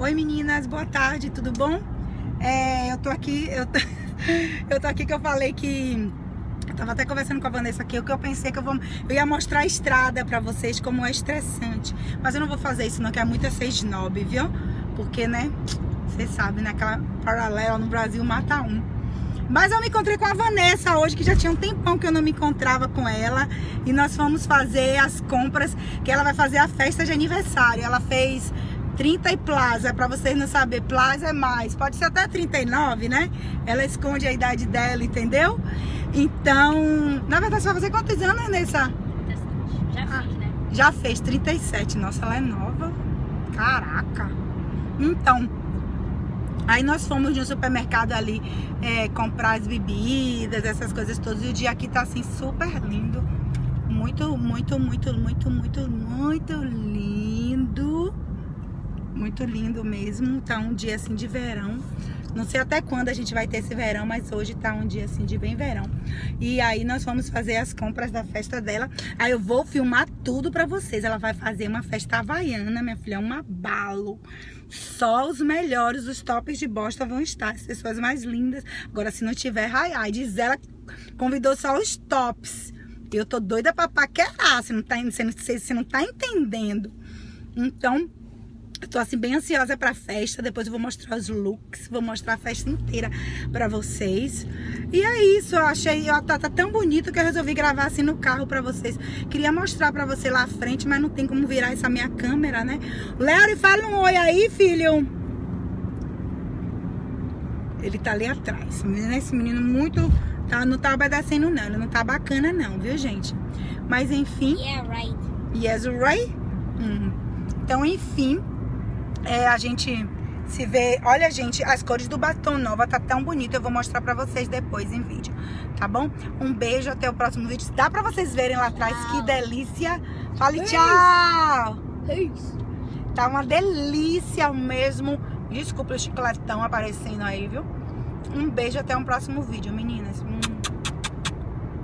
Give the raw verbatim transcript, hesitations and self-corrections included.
Oi meninas, boa tarde, tudo bom? É, eu tô aqui, eu tô, eu tô aqui que eu falei que... Eu tava até conversando com a Vanessa aqui, o que eu pensei que eu, vou, eu ia mostrar a estrada pra vocês, como é estressante. Mas eu não vou fazer isso não, que é muito ser snob, viu? Porque, né, vocês sabem, né, aquela paralela no Brasil mata um. Mas eu me encontrei com a Vanessa hoje, que já tinha um tempão que eu não me encontrava com ela. E nós fomos fazer as compras, que ela vai fazer a festa de aniversário. Ela fez trinta e plaza, pra vocês não saberem, plaza é mais. Pode ser até trinta e nove, né? Ela esconde a idade dela, entendeu? Então, na verdade, você vai fazer quantos anos, Vanessa? Já ah, fiz, né? Já fez, trinta e sete. Nossa, ela é nova. Caraca. Então... Aí nós fomos de um supermercado ali é, comprar as bebidas, essas coisas todas. E o dia aqui tá assim super lindo. Muito, muito, muito, muito, muito, muito lindo. Muito lindo mesmo. Tá um dia assim de verão. Não sei até quando a gente vai ter esse verão, mas hoje tá um dia assim de bem verão. E aí nós vamos fazer as compras da festa dela. Aí eu vou filmar tudo pra vocês. Ela vai fazer uma festa havaiana, minha filha, um abalo. Só os melhores, os tops de bosta vão estar, as pessoas mais lindas. Agora, se não tiver, ai, ai, diz ela que convidou só os tops. Eu tô doida pra paquerar, você não tá, você não, você não tá entendendo. Então, eu tô assim bem ansiosa pra festa. Depois eu vou mostrar os looks, vou mostrar a festa inteira pra vocês. E é isso, eu achei, ó, tá, tá tão bonito que eu resolvi gravar assim no carro pra vocês. Queria mostrar pra você lá à frente, mas não tem como virar essa minha câmera, né? Léo, fala um oi aí, filho. Ele tá ali atrás. Esse menino muito, tá, não tá obedecendo não, ele não tá bacana não, viu, gente? Mas enfim. Yeah, right. Yes, right? Hum. Então, enfim. É, a gente se vê... Olha, gente, as cores do batom nova tá tão bonito. Eu vou mostrar pra vocês depois em vídeo, tá bom? Um beijo, até o próximo vídeo. Dá pra vocês verem lá atrás, tchau. Que delícia. Fale tchau. Tá uma delícia mesmo. Desculpa o chicletão aparecendo aí, viu? Um beijo, até o próximo vídeo, meninas.